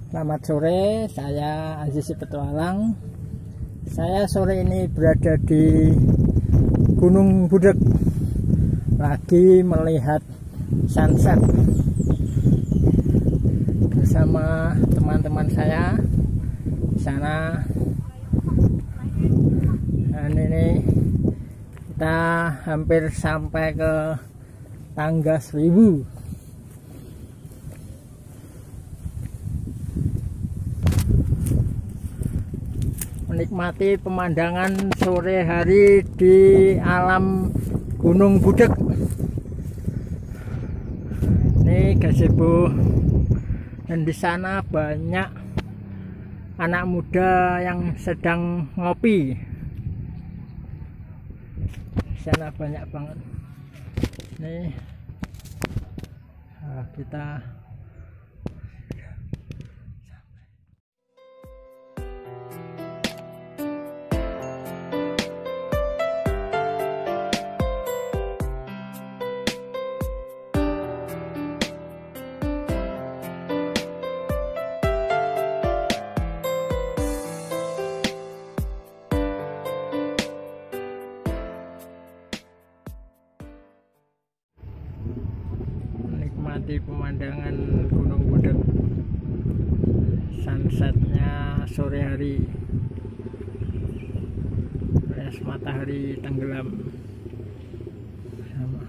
Selamat sore, saya Aziz Petualang. Saya sore ini berada di Gunung Budek, lagi melihat sunset bersama teman-teman saya di sana. Dan ini kita hampir sampai ke tangga 1000. Menikmati pemandangan sore hari di alam Gunung Budek. Ini gazebo, dan di sana banyak anak muda yang sedang ngopi. Di sana banyak banget. Nih, kita menikmati pemandangan Gunung Budek, sunsetnya sore hari, alias matahari tenggelam. Sama.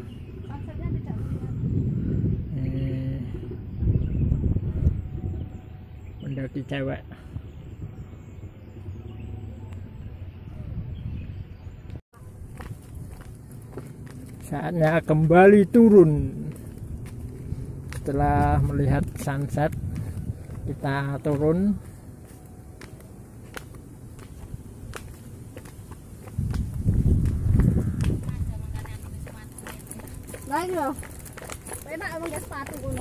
Pendaki cewek. Saatnya kembali turun. Setelah melihat sunset, kita turun. Lagi loh, enak emang gak sepatu kuno.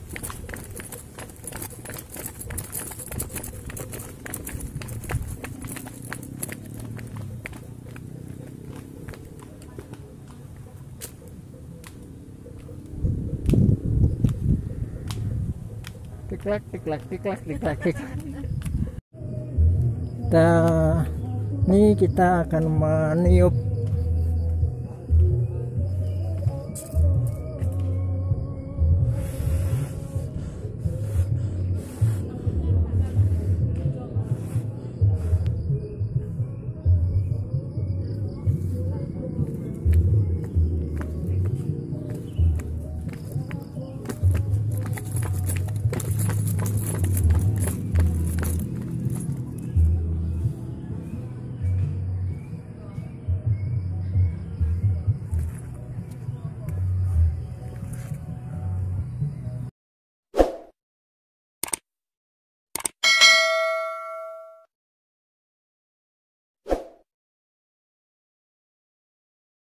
Tiklak. Ini kita akan meniup